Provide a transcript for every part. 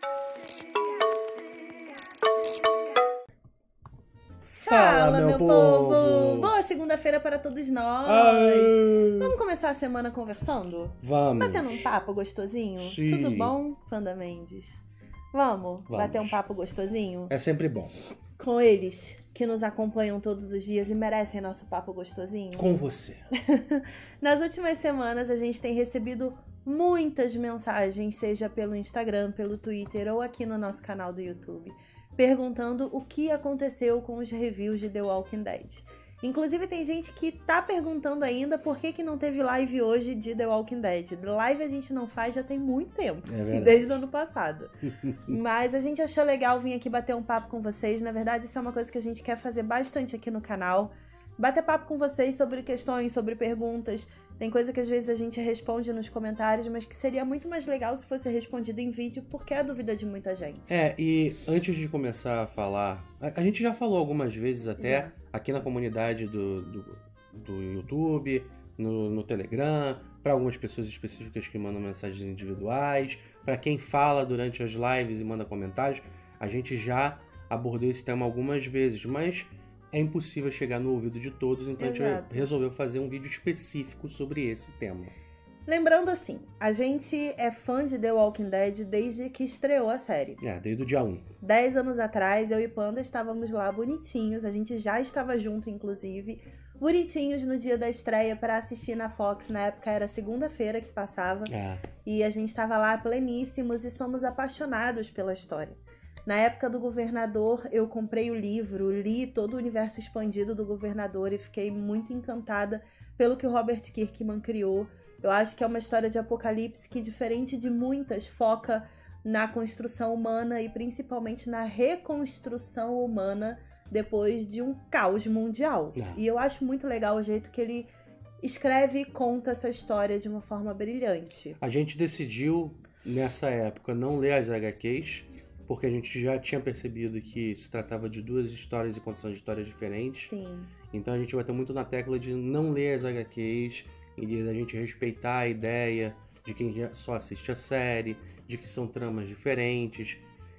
Fala, meu povo! Boa segunda-feira para todos nós! Ai. Vamos começar a semana conversando? Vamos. Batendo um papo gostosinho? Sim. Tudo bom, Panda Mendes? Vamos bater um papo gostosinho? É sempre bom. Com eles que nos acompanham todos os dias e merecem nosso papo gostosinho? Com você. Nas últimas semanas a gente tem recebido muitas mensagens, seja pelo Instagram, pelo Twitter ou aqui no nosso canal do YouTube, perguntando o que aconteceu com os reviews de The Walking Dead. Inclusive tem gente que tá perguntando ainda por que não teve live hoje de The Walking Dead. Live a gente não faz já tem muito tempo, desde o ano passado. Mas a gente achou legal vir aqui bater um papo com vocês. Na verdade, isso é uma coisa que a gente quer fazer bastante aqui no canal. Bater papo com vocês sobre questões, sobre perguntas. Tem coisa que às vezes a gente responde nos comentários, mas que seria muito mais legal se fosse respondido em vídeo, porque é a dúvida de muita gente. E antes de começar a falar, a gente já falou algumas vezes até aqui na comunidade do YouTube, no Telegram, para algumas pessoas específicas que mandam mensagens individuais, para quem fala durante as lives e manda comentários. A gente já abordou esse tema algumas vezes, mas é impossível chegar no ouvido de todos, então a gente resolveu fazer um vídeo específico sobre esse tema. Lembrando assim, a gente é fã de The Walking Dead desde que estreou a série. Desde o dia 1. 10 anos atrás, eu e Panda estávamos lá bonitinhos, a gente já estava junto, inclusive, bonitinhos no dia da estreia para assistir na Fox. Na época era segunda-feira que passava, e a gente estava lá pleníssimos e somos apaixonados pela história. Na época do Governador, eu comprei o livro, li todo o universo expandido do Governador e fiquei muito encantada pelo que o Robert Kirkman criou. Eu acho que é uma história de apocalipse que, diferente de muitas, foca na construção humana e principalmente na reconstrução humana depois de um caos mundial. E eu acho muito legal o jeito que ele escreve e conta essa história de uma forma brilhante. A gente decidiu, nessa época, não ler as HQs, porque a gente já tinha percebido que se tratava de duas histórias e contação de histórias diferentes. Sim. Então a gente bateu muito na tecla de não ler as HQs e da gente respeitar a ideia de quem só assiste a série, de que são tramas diferentes.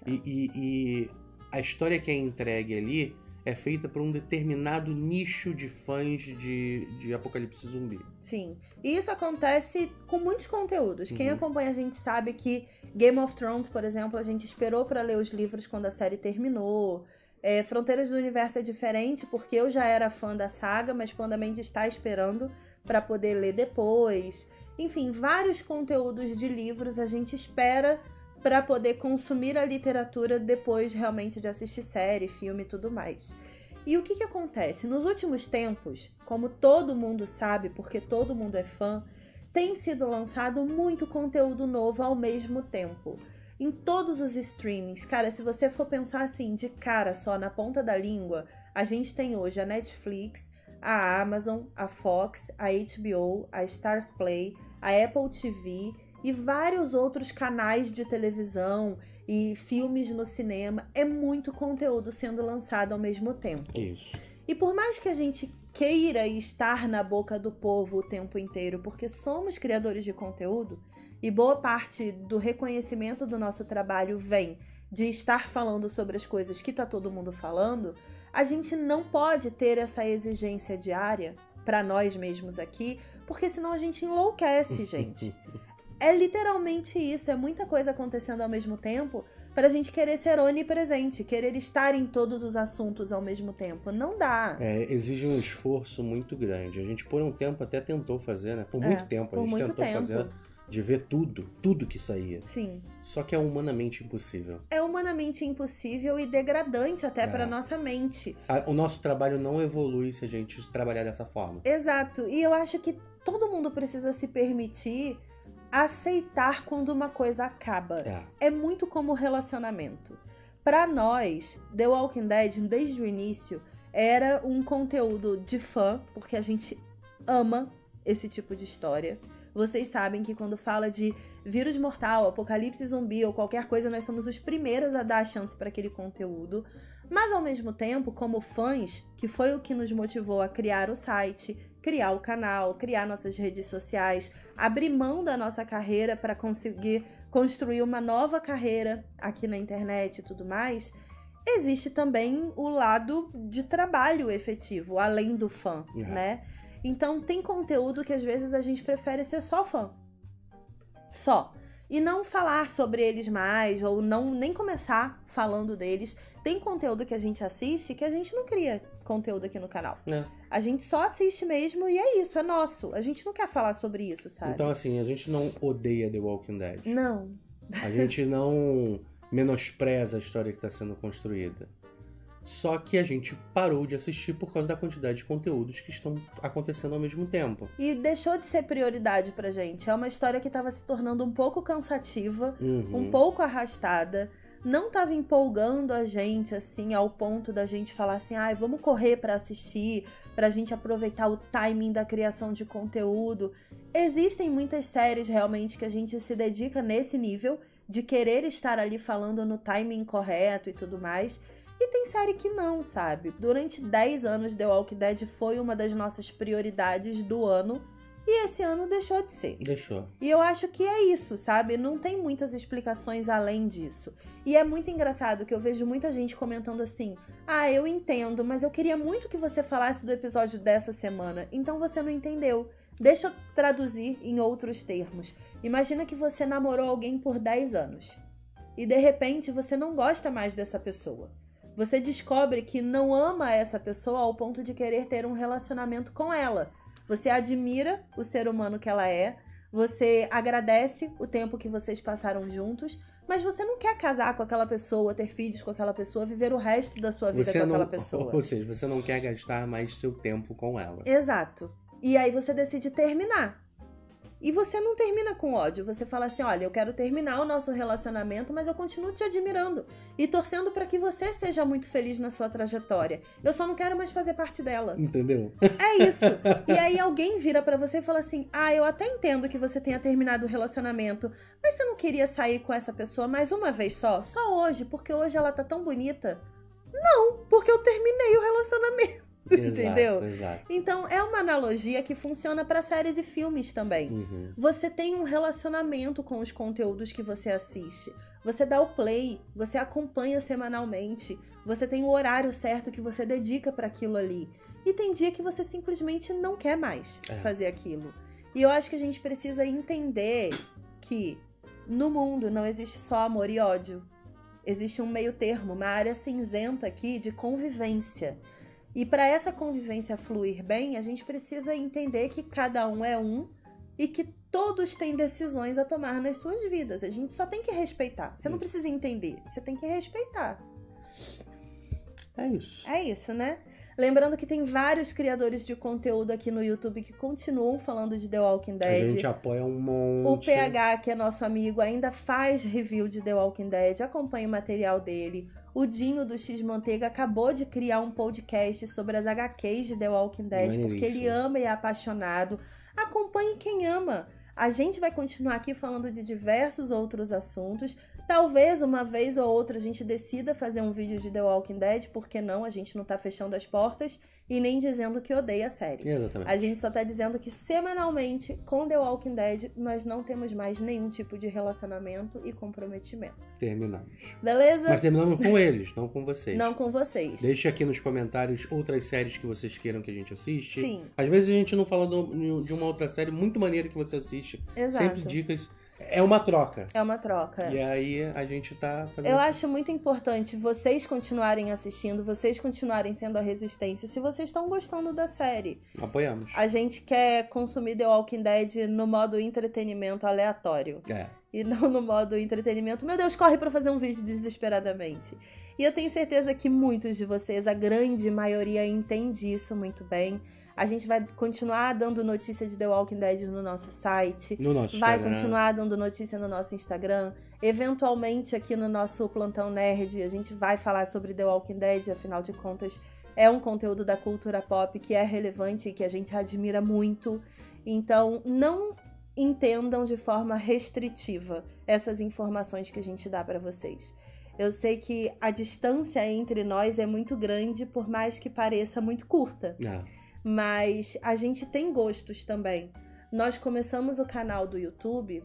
E a história que é entregue ali é feita por um determinado nicho de fãs de apocalipse zumbi. Sim. E isso acontece com muitos conteúdos. Quem acompanha a gente sabe que Game of Thrones, por exemplo, a gente esperou para ler os livros quando a série terminou. Fronteiras do Universo é diferente, porque eu já era fã da saga, mas Panda Mendes está esperando para poder ler depois. Enfim, vários conteúdos de livros a gente espera para poder consumir a literatura depois realmente de assistir série, filme e tudo mais. E o que acontece? Nos últimos tempos, como todo mundo sabe, porque todo mundo é fã, tem sido lançado muito conteúdo novo ao mesmo tempo. Em todos os streamings, cara, se você for pensar assim, de cara só, na ponta da língua, a gente tem hoje a Netflix, a Amazon, a Fox, a HBO, a Stars Play, a Apple TV e vários outros canais de televisão e filmes no cinema. É muito conteúdo sendo lançado ao mesmo tempo. Isso. E por mais que a gente queira estar na boca do povo o tempo inteiro, porque somos criadores de conteúdo, e boa parte do reconhecimento do nosso trabalho vem de estar falando sobre as coisas que tá todo mundo falando, a gente não pode ter essa exigência diária para nós mesmos aqui, porque senão a gente enlouquece, gente. É literalmente isso, é muita coisa acontecendo ao mesmo tempo pra gente querer ser onipresente, querer estar em todos os assuntos ao mesmo tempo. Não dá. Exige um esforço muito grande. A gente por um tempo até tentou fazer, né? Por muito tempo. A gente tentou fazer de ver tudo que saía. Sim. Só que é humanamente impossível. É humanamente impossível e degradante até pra nossa mente. O nosso trabalho não evolui se a gente trabalhar dessa forma. Exato. E eu acho que todo mundo precisa se permitir aceitar quando uma coisa acaba. É muito como relacionamento. Pra nós, The Walking Dead, desde o início, era um conteúdo de fã, porque a gente ama esse tipo de história. Vocês sabem que quando fala de vírus mortal, apocalipse zumbi ou qualquer coisa, nós somos os primeiros a dar a chance para aquele conteúdo. Mas, ao mesmo tempo, como fãs, que foi o que nos motivou a criar o site, criar o canal, criar nossas redes sociais, abrir mão da nossa carreira para conseguir construir uma nova carreira aqui na internet e tudo mais, existe também o lado de trabalho efetivo, além do fã, né? Então tem conteúdo que às vezes a gente prefere ser só fã. Só. E não falar sobre eles mais, ou não nem começar falando deles. Tem conteúdo que a gente assiste que a gente não cria conteúdo aqui no canal. A gente só assiste mesmo e é isso, é nosso. A gente não quer falar sobre isso, sabe? Então, assim, a gente não odeia The Walking Dead. Não. A gente não menospreza a história que está sendo construída. Só que a gente parou de assistir por causa da quantidade de conteúdos que estão acontecendo ao mesmo tempo. E deixou de ser prioridade pra gente. É uma história que estava se tornando um pouco cansativa, um pouco arrastada. Não estava empolgando a gente, assim, ao ponto da gente falar assim, vamos correr pra assistir, pra gente aproveitar o timing da criação de conteúdo. Existem muitas séries, realmente, que a gente se dedica nesse nível, de querer estar ali falando no timing correto e tudo mais. E tem série que não, sabe? Durante 10 anos, The Walking Dead foi uma das nossas prioridades do ano. E esse ano deixou de ser. Deixou. E eu acho que é isso, sabe? Não tem muitas explicações além disso. E é muito engraçado que eu vejo muita gente comentando assim, eu entendo, mas eu queria muito que você falasse do episódio dessa semana. Então você não entendeu. Deixa eu traduzir em outros termos. Imagina que você namorou alguém por 10 anos. E de repente você não gosta mais dessa pessoa. Você descobre que não ama essa pessoa ao ponto de querer ter um relacionamento com ela. Você admira o ser humano que ela é, você agradece o tempo que vocês passaram juntos, mas você não quer casar com aquela pessoa, ter filhos com aquela pessoa, viver o resto da sua vida com aquela pessoa. Ou seja, você não quer gastar mais seu tempo com ela. Exato. E aí você decide terminar. E você não termina com ódio, você fala assim, olha, eu quero terminar o nosso relacionamento, mas eu continuo te admirando e torcendo para que você seja muito feliz na sua trajetória. Eu só não quero mais fazer parte dela. Entendeu? É isso. E aí alguém vira para você e fala assim, eu até entendo que você tenha terminado o relacionamento, mas você não queria sair com essa pessoa mais uma vez só? Só hoje, porque hoje ela tá tão bonita? Não, porque eu terminei o relacionamento. Entendeu? Exato. Então é uma analogia que funciona para séries e filmes também. Você tem um relacionamento com os conteúdos que você assiste. Você dá o play, você acompanha semanalmente, você tem o horário certo que você dedica para aquilo ali. E tem dia que você simplesmente não quer mais fazer aquilo. E eu acho que a gente precisa entender que no mundo não existe só amor e ódio. Existe um meio termo, uma área cinzenta aqui de convivência. E para essa convivência fluir bem, a gente precisa entender que cada um é um e que todos têm decisões a tomar nas suas vidas. A gente só tem que respeitar. Você não precisa entender, você tem que respeitar. É isso. É isso, né? Lembrando que tem vários criadores de conteúdo aqui no YouTube que continuam falando de The Walking Dead. A gente apoia um monte. O PH, que é nosso amigo, ainda faz review de The Walking Dead. Acompanha o material dele. O Dinho do X Manteiga acabou de criar um podcast sobre as HQs de The Walking Dead, porque ele ama e é apaixonado. Acompanhe quem ama. A gente vai continuar aqui falando de diversos outros assuntos. Talvez uma vez ou outra a gente decida fazer um vídeo de The Walking Dead, porque não? A gente não tá fechando as portas e nem dizendo que odeia a série. Exatamente. A gente só tá dizendo que semanalmente, com The Walking Dead, nós não temos mais nenhum tipo de relacionamento e comprometimento. Terminamos. Beleza? Mas terminamos com eles, não com vocês. Não com vocês. Deixe aqui nos comentários outras séries que vocês queiram que a gente assiste. Sim. Às vezes a gente não fala de uma outra série muito maneira que você assiste. Exato. Sempre dicas. É uma troca. É uma troca. E aí a gente tá fazendo Eu acho muito importante vocês continuarem assistindo, vocês continuarem sendo a resistência, se vocês estão gostando da série. Apoiamos. A gente quer consumir The Walking Dead no modo entretenimento aleatório. E não no modo entretenimento. Meu Deus, corre pra fazer um vídeo desesperadamente. E eu tenho certeza que muitos de vocês, a grande maioria, entende isso muito bem. A gente vai continuar dando notícia de The Walking Dead no nosso site. No nosso vai Instagram. continuar dando notícia no nosso Instagram. Eventualmente, aqui no nosso Plantão Nerd, a gente vai falar sobre The Walking Dead. Afinal de contas, é um conteúdo da cultura pop que é relevante e que a gente admira muito. Então, não entendam de forma restritiva essas informações que a gente dá para vocês. Eu sei que a distância entre nós é muito grande, por mais que pareça muito curta. Mas a gente tem gostos também. Nós começamos o canal do YouTube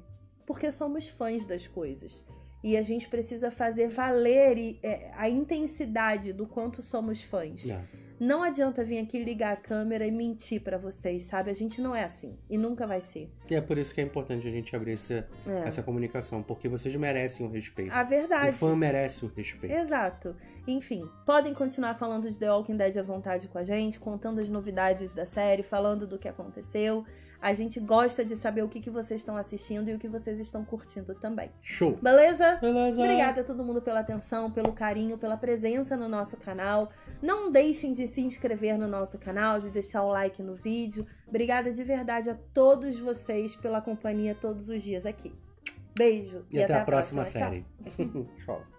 porque somos fãs das coisas. E a gente precisa fazer valer a intensidade do quanto somos fãs. Não adianta vir aqui ligar a câmera e mentir pra vocês, sabe? A gente não é assim. E nunca vai ser. E é por isso que é importante a gente abrir essa comunicação. Porque vocês merecem o respeito. A verdade. O fã merece o respeito. Exato. Enfim, podem continuar falando de The Walking Dead à vontade com a gente, contando as novidades da série, falando do que aconteceu. A gente gosta de saber o que vocês estão assistindo e o que vocês estão curtindo também. Show! Beleza? Beleza! Obrigada a todo mundo pela atenção, pelo carinho, pela presença no nosso canal. Não deixem de se inscrever no nosso canal, de deixar o like no vídeo. Obrigada de verdade a todos vocês pela companhia todos os dias aqui. Beijo e até a próxima série. Tchau. Tchau.